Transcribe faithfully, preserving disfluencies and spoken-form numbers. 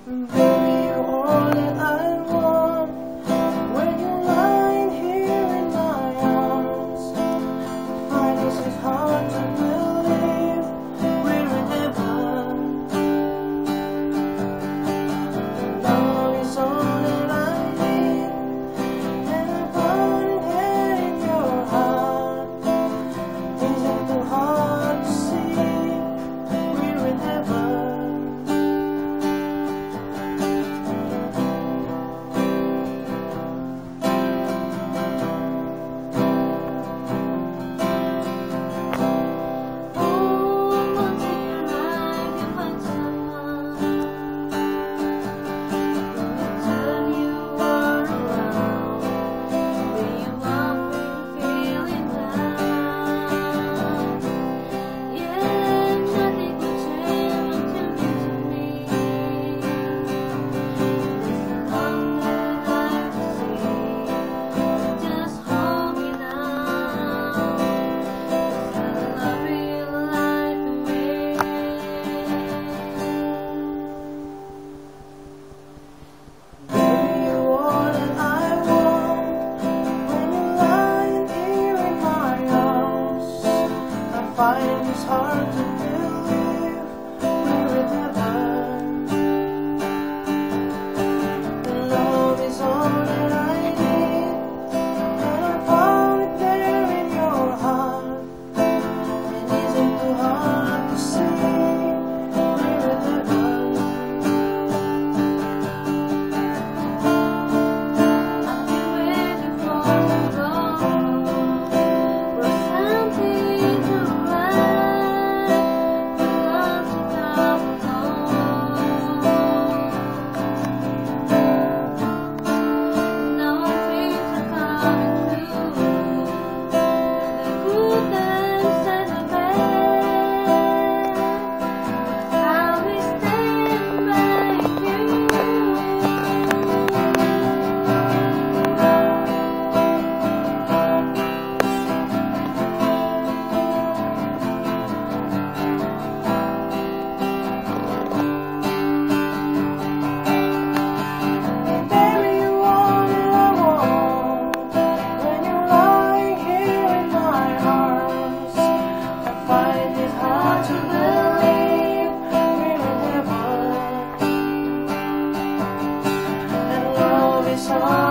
Baby, you're all that I want. When you're lying here in my arms, I guess it's hard to believe we're in heaven. Love is all that I need, and I find it here in your heart. Isn't it hard to see we're in heaven? Find it's hard to believe we're in heaven. And love is all that I need, and I found it there in your heart. It isn't too hard to see we're in heaven. I've been waiting for so long for something to song.